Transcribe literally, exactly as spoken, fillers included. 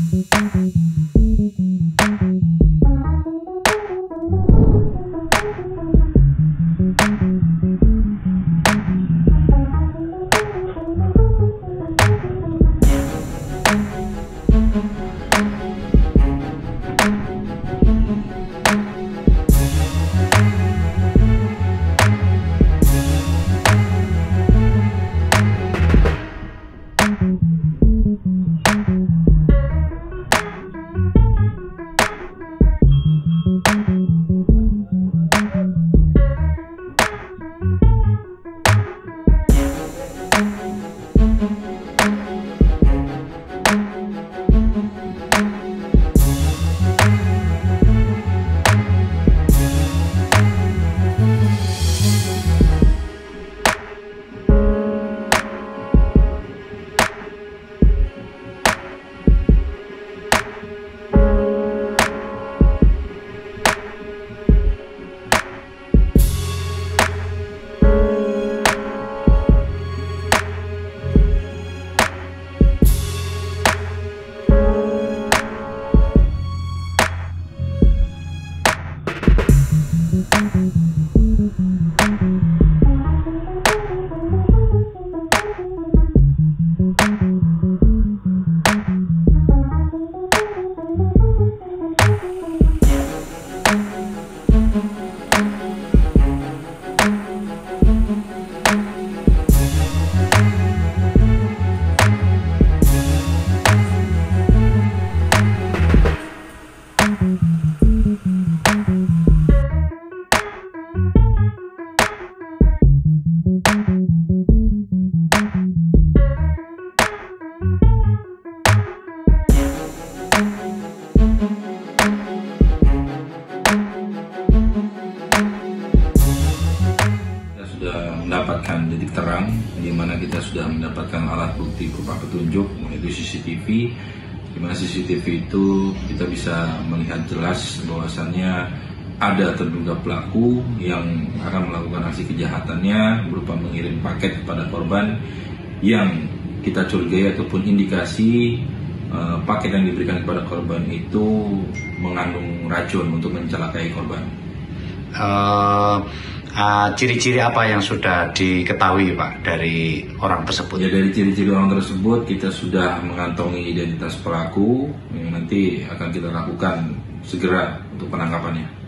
Mendapatkan titik terang, di mana kita sudah mendapatkan alat bukti berupa petunjuk, yaitu C C T V, di mana C C T V itu kita bisa melihat jelas bahwasannya ada terduga pelaku yang akan melakukan aksi kejahatannya berupa mengirim paket kepada korban yang kita curigai ataupun indikasi uh, paket yang diberikan kepada korban itu mengandung racun untuk mencelakai korban. Uh, uh, ciri-ciri apa yang sudah diketahui Pak dari orang tersebut? Ya, dari ciri-ciri orang tersebut kita sudah mengantongi identitas pelaku yang nanti akan kita lakukan segera untuk penangkapannya.